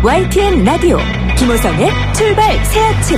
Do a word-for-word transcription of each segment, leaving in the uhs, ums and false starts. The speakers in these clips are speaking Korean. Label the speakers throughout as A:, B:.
A: 와이티엔 라디오 김호성의 출발 새 아침.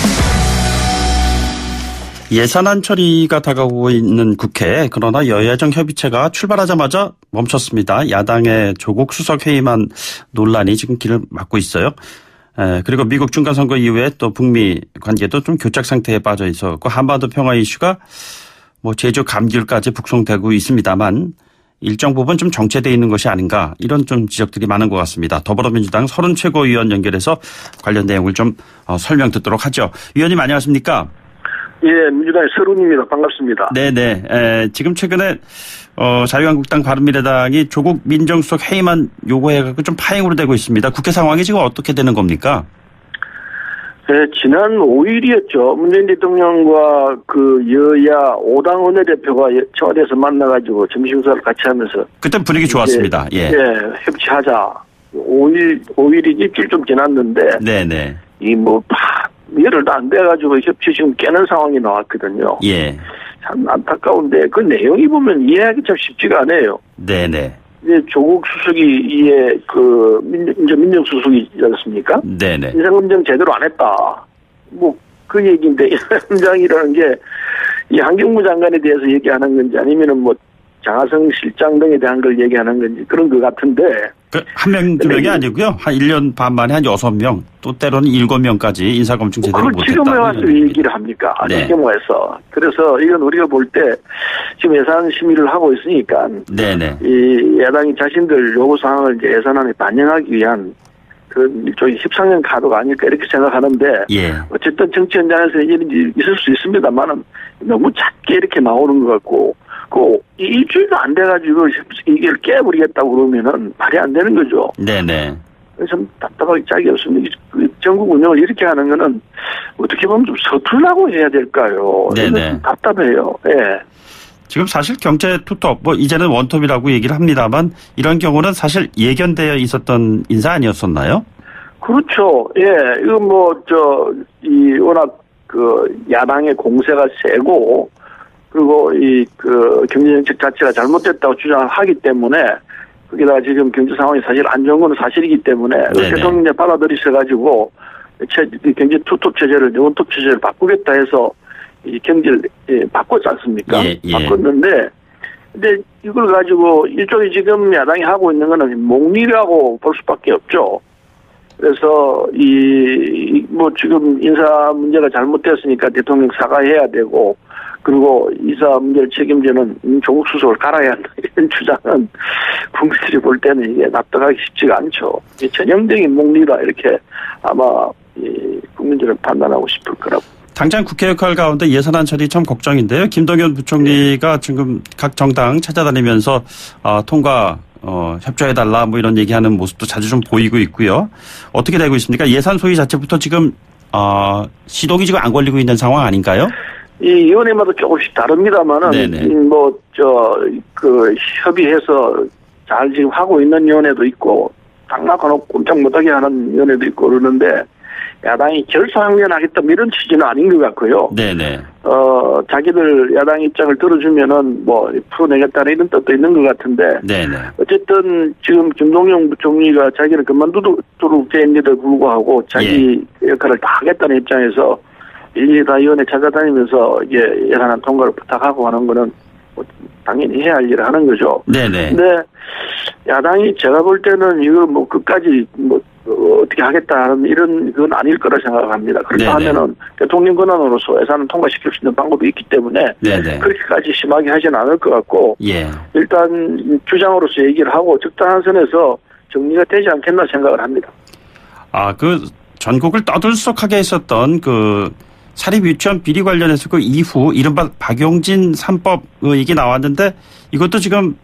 B: 예산안 처리가 다가오고 있는 국회, 그러나 여야정 협의체가 출발하자마자 멈췄습니다. 야당의 조국 수석 해임안 논란이 지금 길을 막고 있어요. 에, 그리고 미국 중간선거 이후에 또 북미 관계도 좀 교착 상태에 빠져 있었고 한반도 평화 이슈가 뭐 제주 감귤까지 북송되고 있습니다만 일정 부분 좀 정체되어 있는 것이 아닌가, 이런 좀 지적들이 많은 것 같습니다. 더불어민주당 서른 최고위원 연결해서 관련 내용을 좀 어, 설명 듣도록 하죠. 위원님 안녕하십니까?
C: 예, 민주당의 서른입니다. 반갑습니다.
B: 네네. 에, 지금 최근에 어, 자유한국당 바른미래당이 조국 민정수석 해임안 요구해가지고 좀 파행으로 되고 있습니다. 국회 상황이 지금 어떻게 되는 겁니까?
C: 네, 지난 오 일이었죠. 문재인 대통령과 그 여야 오 당 원내대표가 청와대에서 만나가지고 점심식사를 같이 하면서.
B: 그때 분위기 좋았습니다. 예.
C: 예, 협치하자. 오 일, 오 일이 일주일 좀 지났는데.
B: 네네.
C: 이 뭐, 파, 열흘도 안 돼가지고 협치 지금 깨는 상황이 나왔거든요.
B: 예.
C: 참 안타까운데 그 내용이 보면 이해하기 참 쉽지가 않아요.
B: 네네.
C: 이제 조국 수석이 이에 그 민정, 이제 민정수석이지 않습니까?
B: 네네.
C: 인사검증 제대로 안 했다. 뭐 그 얘기인데 인사검증이라는 게 이 한경무 장관에 대해서 얘기하는 건지 아니면은 뭐 장하성 실장 등에 대한 걸 얘기하는 건지 그런 것 같은데.
B: 그 한 명, 두 명이 아니고요. 한 일 년 반 만에 한 여섯 명, 또 때로는 일곱 명까지 인사검증 제대로 못했다.
C: 지금 왜 와서 얘기를 합니까?
B: 네.
C: 지금 와서. 그래서 이건 우리가 볼 때 지금 예산 심의를 하고 있으니까.
B: 네네.
C: 이 야당이 자신들 요구 사항을 이제 예산안에 반영하기 위한 그 일종의 십삼 년 카드가 아닐까 이렇게 생각하는데. 예. 어쨌든 정치 현장에서 일이 있을 수 있습니다만은 너무 작게 이렇게 나오는 것 같고. 그 일주일도 안 돼가지고 이걸 깨버리겠다고 그러면은 말이 안 되는 거죠.
B: 네네.
C: 그래서 좀 답답하게 짝이 없습니다. 전국 운영을 이렇게 하는 거는 어떻게 보면 좀 서툴라고 해야 될까요?
B: 네네.
C: 답답해요. 예.
B: 지금 사실 경제 투톱, 뭐 이제는 원톱이라고 얘기를 합니다만 이런 경우는 사실 예견되어 있었던 인사 아니었었나요?
C: 그렇죠. 예. 이거 뭐 저 이 워낙 그 야당의 공세가 세고. 그리고 이 그 경제정책 자체가 잘못됐다고 주장하기 때문에 거기다가 지금 경제 상황이 사실 안 좋은 건 사실이기 때문에 대통령이 받아들이셔가지고 경제 투톱 체제를 원톱 체제를 바꾸겠다 해서 이 경제를 바꿨지 않습니까?
B: 예, 예.
C: 바꿨는데 근데 이걸 가지고 일종의 지금 야당이 하고 있는 거는 몽밀이라고 볼 수밖에 없죠. 그래서 이 뭐 지금 인사 문제가 잘못됐으니까 대통령 사과해야 되고. 그리고 이사 문제를 책임지는 조국 수석을 갈아야 한다. 이런 주장은 국민들이 볼 때는 이게 납득하기 쉽지가 않죠. 전형적인 목리다 이렇게 아마 국민들은 판단하고 싶을 거라고.
B: 당장 국회 역할 가운데 예산안 처리 참 걱정인데요. 김동연 부총리가 지금 각 정당 찾아다니면서 어, 통과 어, 협조해달라 뭐 이런 얘기하는 모습도 자주 좀 보이고 있고요. 어떻게 되고 있습니까? 예산 소위 자체부터 지금 어, 시동이 지금 안 걸리고 있는 상황 아닌가요?
C: 이 위원회마다 조금씩 다릅니다만은 뭐 저 그 협의해서 잘 지금 하고 있는 위원회도 있고 딱 막아놓고 꼼짝 못하게 하는 위원회도 있고 그러는데 야당이 결사항면하겠다 이런 취지는 아닌 것 같고요.
B: 네네.
C: 어 자기들 야당 입장을 들어주면은 뭐 풀어내겠다는 이런 뜻도 있는 것 같은데. 네네. 어쨌든 지금 김동연 부총리가 자기는 그만두도록 돼 있는데도 불구하고 자기 예. 역할을 다 하겠다는 입장에서. 일일이 다 위원회 찾아다니면서 이게 예산안 통과를 부탁하고 하는 거는 뭐 당연히 해야 할 일을 하는 거죠. 네네. 근데 야당이 제가 볼 때는 이거 뭐 끝까지 뭐 어떻게 하겠다 하는 이런 건 아닐 거라 생각합니다. 그렇다 네네. 하면은 대통령 권한으로서 예산을 통과시킬 수 있는 방법이 있기 때문에 네네. 그렇게까지 심하게 하지는 않을 것 같고 예. 일단 주장으로서 얘기를 하고 적당한 선에서 정리가 되지 않겠나 생각을 합니다.
B: 아, 그 전국을 떠들썩하게 했었던 그 사립 유치원 비리 관련해서 그 이후 이른바 박용진 삼 법 얘기 나왔는데 이것도 지금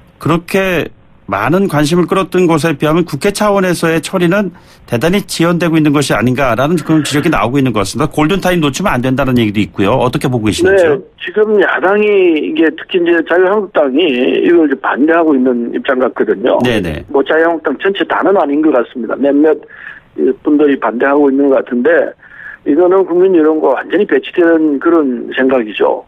B: 그렇게 많은 관심을 끌었던 것에 비하면 국회 차원에서의 처리는 대단히 지연되고 있는 것이 아닌가라는 그런 지적이 나오고 있는 것 같습니다. 골든타임 놓치면 안 된다는 얘기도 있고요. 어떻게 보고 계시는지요?
C: 네, 지금 야당이 이게 특히 이제 자유한국당이 이걸 이제 반대하고 있는 입장 같거든요. 네네. 뭐 자유한국당 전체 다는 아닌 것 같습니다. 몇몇 분들이 반대하고 있는 것 같은데 이거는 국민 여론과 완전히 배치되는 그런 생각이죠.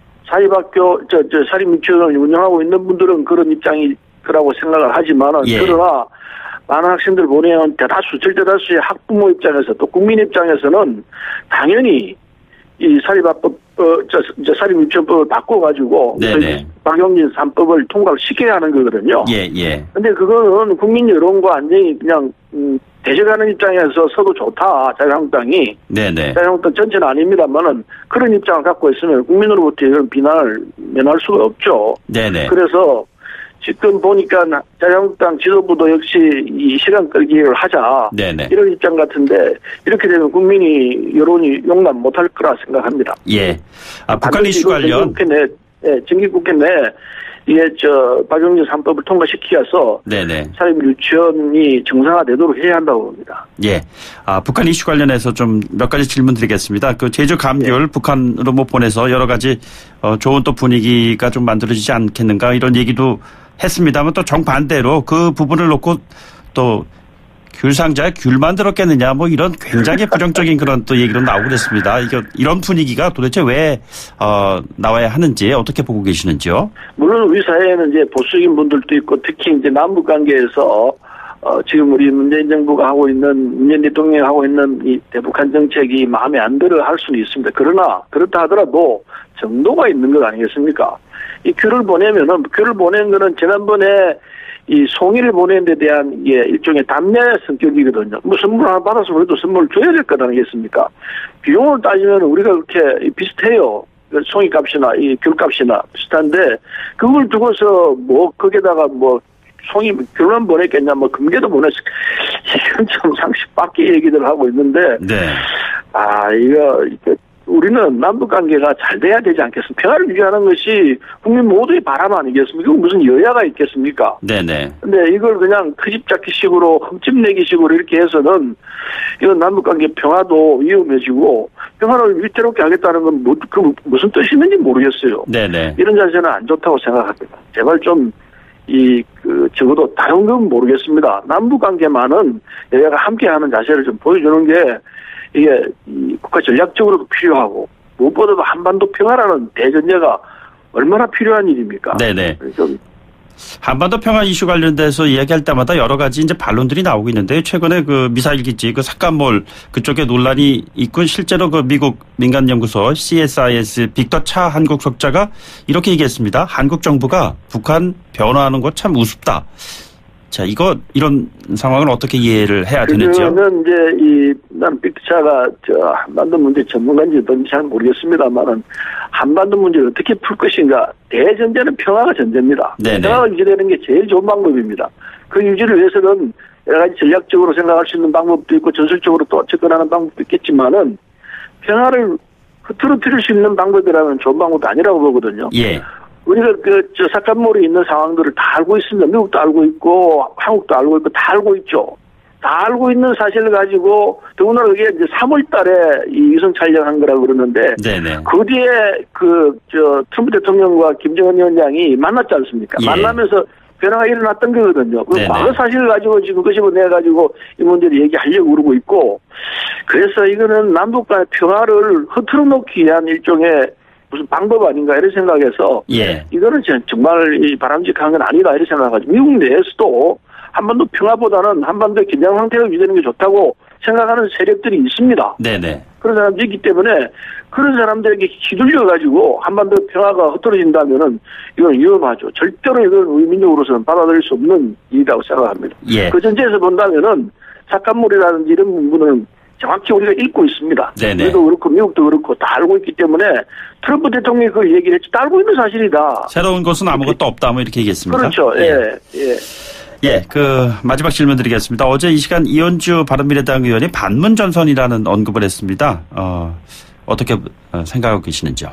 C: 사립학교, 저, 저 사립유치원을 운영하고 있는 분들은 그런 입장이 거라고 생각을 하지만은 예. 그러나 많은 학생들 보내온 대다수, 절대다수의 학부모 입장에서 또 국민 입장에서는 당연히 이 사립화법, 어, 저, 저 사립유치원법을 바꿔가지고 박용진 삼 법을 통과를 시켜야 하는 거거든요.
B: 예, 예.
C: 근데 그거는 국민 여론과 완전히 그냥, 음, 대적하는 입장에서 서도 좋다, 자유한국당이.
B: 네네.
C: 자유한국당 전체는 아닙니다만은 그런 입장을 갖고 있으면 국민으로부터 이런 비난을 면할 수가 없죠.
B: 네네.
C: 그래서 지금 보니까 자유한국당 지도부도 역시 이 시간 끌기를 하자. 네네. 이런 입장 같은데 이렇게 되면 국민이 여론이 용납 못할 거라 생각합니다.
B: 예. 아, 북한 이슈 관련.
C: 정기국회 내, 예, 정기국회 내 이게 저 박용진 삼 법을 통과시켜서 네네. 사립 유치원이 정상화되도록 해야 한다고 봅니다.
B: 예. 아, 북한 이슈 관련해서 좀 몇 가지 질문 드리겠습니다. 그 제주 감귤 예. 북한으로 뭐 보내서 여러 가지 어, 좋은 또 분위기가 좀 만들어지지 않겠는가 이런 얘기도 했습니다만 또 정반대로 그 부분을 놓고 또 귤 상자에 귤 만들었겠느냐 뭐 이런 굉장히 부정적인 그런 또 얘기로 나오고 그랬습니다. 이게 이런 분위기가 도대체 왜 어, 나와야 하는지 어떻게 보고 계시는지요?
C: 물론 우리 사회에는 이제 보수적인 분들도 있고 특히 이제 남북 관계에서 어, 지금 우리 문재인 정부가 하고 있는 문재인 대통령이 하고 있는 이 대북한 정책이 마음에 안 들어 할 수는 있습니다. 그러나 그렇다 하더라도 정도가 있는 것 아니겠습니까? 이 귤을 보내면은 귤을 보낸 거는 지난번에 이 송이를 보내는 데 대한 예, 일종의 담례 성격이거든요. 뭐 선물 하나 받아서 그래도 선물을 줘야 될 것 아니겠습니까? 비용을 따지면 우리가 그렇게 비슷해요. 송이 값이나 이 귤 값이나 비슷한데 그걸 두고서 뭐 거기다가 뭐 송이 귤만 보냈겠냐 뭐 금괴도 보냈 이건 좀 상식 밖의 얘기들 하고 있는데 네. 아 이거 이거 우리는 남북관계가 잘 돼야 되지 않겠습니까? 평화를 유지하는 것이 국민 모두의 바람 아니겠습니까? 무슨 여야가 있겠습니까? 네네. 근데 이걸 그냥 크집잡기식으로 흠집내기식으로 이렇게 해서는 이건 남북관계 평화도 위험해지고 평화를 위태롭게 하겠다는 건 뭐, 그 무슨 뜻이 있는지 모르겠어요. 네네. 이런 자세는 안 좋다고 생각합니다. 제발 좀 이, 그, 적어도 다른 건 모르겠습니다. 남북관계만은 여야가 함께하는 자세를 좀 보여주는 게 이게 국가 전략적으로도 필요하고 무엇보다도 한반도 평화라는 대전제가 얼마나 필요한 일입니까? 네네. 좀
B: 한반도 평화 이슈 관련돼서 이야기할 때마다 여러 가지 이제 반론들이 나오고 있는데 최근에 그 미사일 기지 그 삭감몰 그쪽에 논란이 있고 실제로 그 미국 민간연구소 씨에스아이에스 빅터 차 한국 석자가 이렇게 얘기했습니다. 한국 정부가 북한 변호하는 거 참 우습다. 자, 이거, 이런 상황을 어떻게 이해를 해야 되는지요?
C: 그거는 이제, 이, 난 빅차가, 저, 한반도 문제 전문가인지 뭔지 잘 모르겠습니다만은, 한반도 문제를 어떻게 풀 것인가, 대전제는 평화가 전제입니다. 네네. 평화가 유지되는 게 제일 좋은 방법입니다. 그 유지를 위해서는 여러 가지 전략적으로 생각할 수 있는 방법도 있고, 전술적으로 또 접근하는 방법도 있겠지만은, 평화를 흐트러뜨릴 수 있는 방법이라면 좋은 방법이 아니라고 보거든요. 예. 우리가 그, 저, 삭감몰이 있는 상황들을 다 알고 있습니다. 미국도 알고 있고, 한국도 알고 있고, 다 알고 있죠. 다 알고 있는 사실을 가지고, 더구나 그게 이제 삼월 달에 이 위성 촬영한 거라고 그러는데, 네네. 그 뒤에 그, 저, 트럼프 대통령과 김정은 위원장이 만났지 않습니까? 예. 만나면서 변화가 일어났던 거거든요. 그 과거 사실을 가지고 지금 끄집어내가지고 이 문제를 얘기하려고 그러고 있고, 그래서 이거는 남북 간의 평화를 흐트러 놓기 위한 일종의 무슨 방법 아닌가 이런 생각해서 예. 이거는 정말 바람직한 건 아니다 이런 생각하죠. 미국 내에서도 한반도 평화보다는 한반도의 긴장 상태가 유지되는 게 좋다고 생각하는 세력들이 있습니다. 네네. 그런 사람들이 있기 때문에 그런 사람들에게 휘둘려가지고 한반도 평화가 흐트러진다면은 이건 위험하죠. 절대로 이건 우리 민족으로서는 받아들일 수 없는 일이라고 생각합니다. 예. 그 전제에서 본다면은 삭감물이라든지 이런 부분은 정확히 우리가 읽고 있습니다. 네네. 우리도 그렇고 미국도 그렇고 다 알고 있기 때문에 트럼프 대통령이 그 얘기를 했지 다 알고 있는 사실이다.
B: 새로운 것은 아무것도 없다 뭐 이렇게 얘기했습니다.
C: 그렇죠. 예. 예. 예.
B: 예, 그 마지막 질문 드리겠습니다. 어제 이 시간 이현주 바른미래당 의원이 반문전선이라는 언급을 했습니다. 어, 어떻게 생각하고 계시는지요?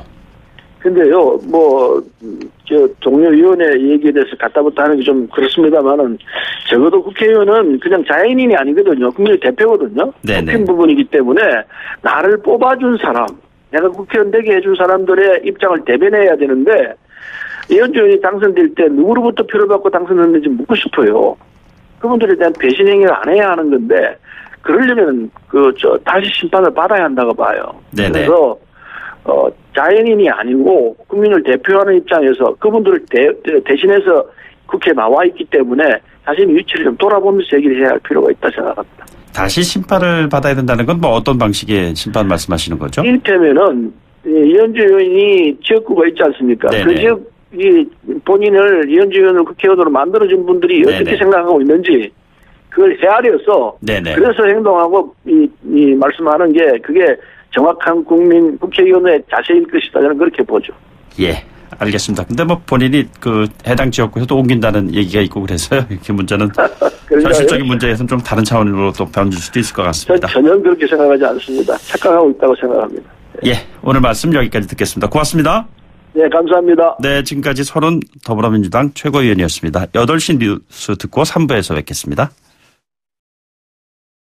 C: 근데요, 뭐, 저, 동료위원회 얘기에 대해서 갖다붙어 하는 게 좀 그렇습니다만은, 적어도 국회의원은 그냥 자연인이 아니거든요. 국민의 대표거든요. 뽑힌 부분이기 때문에, 나를 뽑아준 사람, 내가 국회의원 되게 해준 사람들의 입장을 대변해야 되는데, 이현주 의원이 당선될 때 누구로부터 표를 받고 당선됐는지 묻고 싶어요. 그분들에 대한 배신 행위를 안 해야 하는 건데, 그러려면, 그, 저, 다시 심판을 받아야 한다고 봐요. 네네. 그래서, 어, 자연인이 아니고 국민을 대표하는 입장에서 그분들을 대, 대신해서 국회에 나와 있기 때문에 자신의 위치를 좀 돌아보면서 얘기를 해야 할 필요가 있다 생각합니다.
B: 다시 심판을 받아야 된다는 건 뭐 어떤 방식의 심판 말씀하시는 거죠?
C: 이를테면은 이현주 의원이 지역구가 있지 않습니까?
B: 네네.
C: 그 지역 이 본인을 이현주 의원을 국회의원으로 만들어준 분들이 네네. 어떻게 생각하고 있는지 그걸 헤아려서 네네. 그래서 행동하고 이, 이 말씀하는 게 그게 정확한 국민 국회의원의 자세일 것이다. 저는 그렇게 보죠.
B: 예, 알겠습니다. 근데 뭐 본인이 그 해당 지역구에서도 옮긴다는 얘기가 있고 그래서요. 이렇게 문제는 현실적인 문제에서는 좀 다른 차원으로 또 변질 수도 있을 것 같습니다.
C: 전혀 그렇게 생각하지 않습니다. 착각하고 있다고 생각합니다.
B: 예, 오늘 말씀 여기까지 듣겠습니다. 고맙습니다.
C: 네, 감사합니다.
B: 네, 지금까지 서른 더불어민주당 최고위원이었습니다. 여덟 시 뉴스 듣고 삼 부에서 뵙겠습니다.